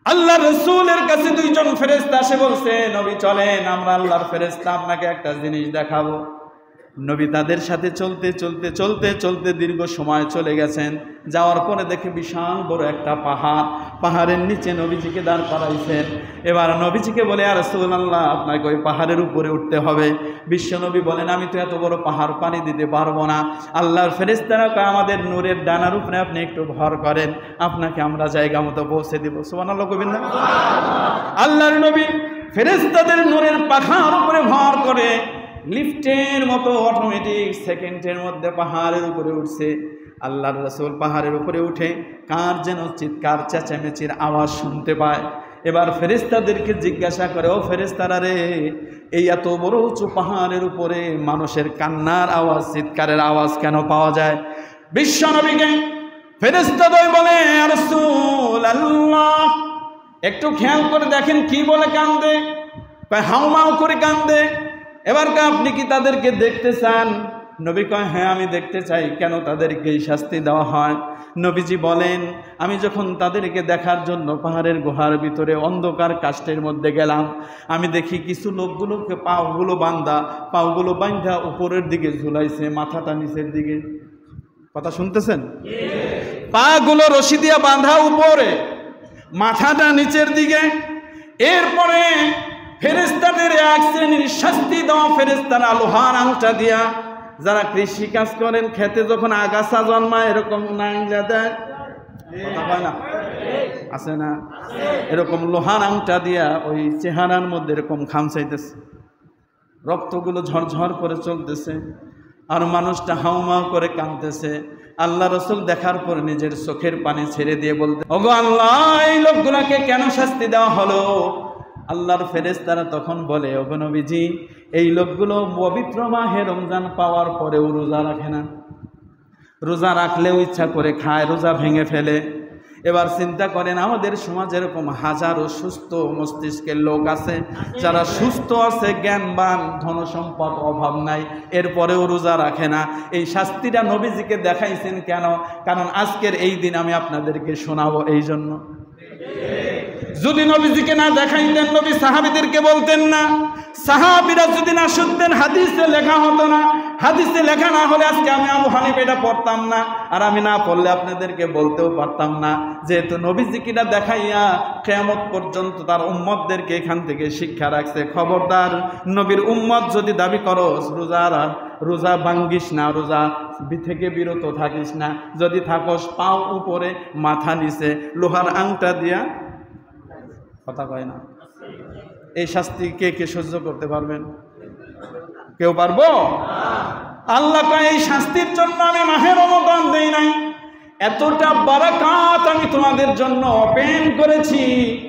আল্লাহর রাসূলের কাছে দুইজন ফেরেশতা এসে বলছে, নবী চলেন আমরা আল্লাহর ফেরেশতা আপনাকে একটা জিনিস দেখাবো। নবী তাদের সাথে চলতে চলতে চলতে চলতে দীর্ঘ সময় চলে গেছেন। যাওয়ার পরে দেখে বিশাল বড় একটা পাহাড়, পাহাড়ের নিচে নবীজিকে দাঁড় করাইছেন। এবার নবীজিকে বলে, ইয়া রাসূলুল্লাহ আপনাকে ওই পাহাড়ের উপরে উঠতে হবে। বিশ্বনবী বলেন, আমি তো এত বড় পাহাড় পানি দিতে পারবো না। আল্লাহর ফেরেশতারা কয়, আমাদের নূরের ডানার উপরে আপনি একটু ভর করেন, আপনাকে আমরা জায়গা মতো পৌঁছে দিব। সুবহানাল্লাহ কইবেন না? আল্লাহর নবী ফেরেশতাদের নূরের পাখার উপরে ভর করে লিফটের মতো অটোমেটিক সেকেন্ডের মধ্যে পাহাড়ের উপরে উঠছে। আল্লাহর রাসূল পাহাড়ের উপরে উঠে কার যেন চিৎকার চেঁচামেচির আওয়াজ শুনতে পায়। এবার ফেরেশতাদেরকে জিজ্ঞাসা করে, ও ফেরেশতারা রে, এই এত বড় উঁচু পাহাড়ের উপরে মানুষের কান্নার আওয়াজ, চিৎকারের আওয়াজ কেন পাওয়া যায়? বিশ্বনবীকে ফেরেশতাদের বলে, ইয়া রাসূলুল্লাহ একটু খেয়াল করে দেখেন কি বলে কান্দে। কয় হাউমাউ করে কান্দে। এবার আপনি কি তাদেরকে দেখতে চান? নবী কয়, হ্যাঁ আমি দেখতে চাই। কেন তাদেরকে এই শাস্তি দেওয়া হয়? নবীজি বলেন, আমি যখন তাদেরকে দেখার জন্য পাহাড়ের গুহার ভিতরে অন্ধকার কাষ্ঠের মধ্যে গেলাম, আমি দেখি কিছু লোকগুলোকে পাগুলো বান্ধা উপরের দিকে ঝুলাইছে, মাথাটা নিচের দিকে। কথা শুনতেছেন? পাগুলো রশি দিয়া বাঁধা উপরে, মাথাটা নিচের দিকে। এরপরে ফেরেশতাদের এক শ্রেণীর শাস্তি দেওয়া ফেরেশতারা লোহার আংটা দিয়া, যারা কৃষি কাজ করেন খেতে যখন আগাছা জন্মায় এরকম নাংলা দেয়, কথা কয় না, আছে না? এরকম লোহার আংটা দিয়া ওই চেহারার মধ্যে এরকম খামচাইতেছে, রক্তগুলো ঝরঝর করে চলতেছে, আর মানুষটা হাউমাউ করে কাঁদতেছে। আল্লাহ রাসূল দেখার পর নিজের চোখের পানি ছেড়ে দিয়ে বলতে, ওগো আল্লাহ এই লোকগুলাকে কেন শাস্তি দেওয়া হলো? আল্লাহর ফেরেশতারা তখন বলে, ওগো নবীজি এই লোকগুলো পবিত্র মাহে রমজান পাওয়ার পরেও রোজা রাখে না, রোজা রাখলেও ইচ্ছা করে খায়, রোজা ভেঙে ফেলে। এবার চিন্তা করেন, আমাদের সমাজে এরকম হাজারো সুস্থ মস্তিষ্কের লোক আছে, যারা সুস্থ আছে, জ্ঞানবান, ধনসম্পদ অভাব নাই, এরপরেও রোজা রাখে না। এই শাস্তিটা নবীজিকে দেখাইছেন কেন? কারণ আজকের এই দিন আমি আপনাদেরকে শোনাবো এই জন্য। যদি নবীজিকে না দেখাইতেন, নবী সাহাবীদেরকে বলতেন না, সাহাবীরা যদি না শুনতেন, হাদিসে লেখা হতো না। হাদিসে লেখা না হলে আজকে আমি আবু হানিফা এটা পড়তাম না, আর আমি না পড়লে আপনাদেরকে বলতেও পারতাম না। যেহেতু নবীজিকে না দেখাইয়া কিয়ামত পর্যন্ত তার উম্মতদেরকে এখান থেকে শিক্ষা রাখছে, খবরদার নবীর উম্মত যদি দাবি করো রোজা ভাঙ্গিস না, রোজা থেকে বিরত থাকিস না। যদি থাকস পাও উপরে মাথা নিচে লোহার আংটা দিয়া, কথা কয় না। এই শাস্তি কে কে সহ্য করতে পারবেন? কেউ পারবো? আল্লাহ কয়, এই শাস্তির জন্য আমি মাহে রমজান দেই নাই, এতটা বারাকাত আমি তোমাদের জন্য ওপেন করেছি।